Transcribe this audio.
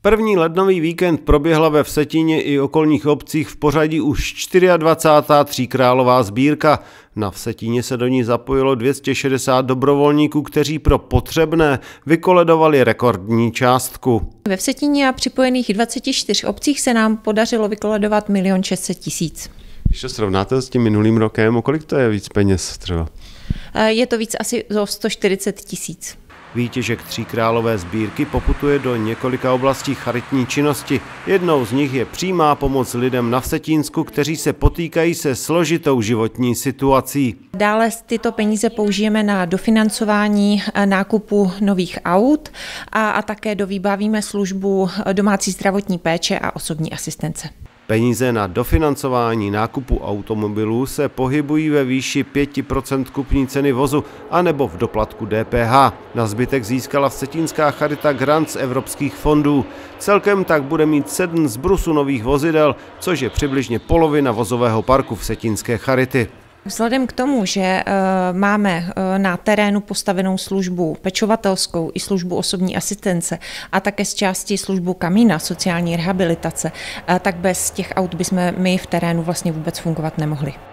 První lednový víkend proběhla ve Vsetíně i okolních obcích v pořadí už 24. tříkrálová sbírka. Na Vsetíně se do ní zapojilo 260 dobrovolníků, kteří pro potřebné vykoledovali rekordní částku. Ve Vsetíně a připojených 24 obcích se nám podařilo vykoledovat 1 600 000. Když to srovnáte s tím minulým rokem, o kolik to je víc peněz třeba? Je to víc asi o 140 000. Výtěžek tříkrálové sbírky poputuje do několika oblastí charitní činnosti. Jednou z nich je přímá pomoc lidem na Vsetínsku, kteří se potýkají se složitou životní situací. Dále tyto peníze použijeme na dofinancování nákupu nových aut a také dovybavíme službu domácí zdravotní péče a osobní asistence. Peníze na dofinancování nákupu automobilů se pohybují ve výši 5% kupní ceny vozu anebo v doplatku DPH. Na zbytek získala Vsetínská charita grant z evropských fondů. Celkem tak bude mít 7 zbrusů nových vozidel, což je přibližně polovina vozového parku Vsetínské charity. Vzhledem k tomu, že máme na terénu postavenou službu pečovatelskou i službu osobní asistence a také z části službu Kamína, sociální rehabilitace, tak bez těch aut bychom my v terénu vlastně vůbec fungovat nemohli.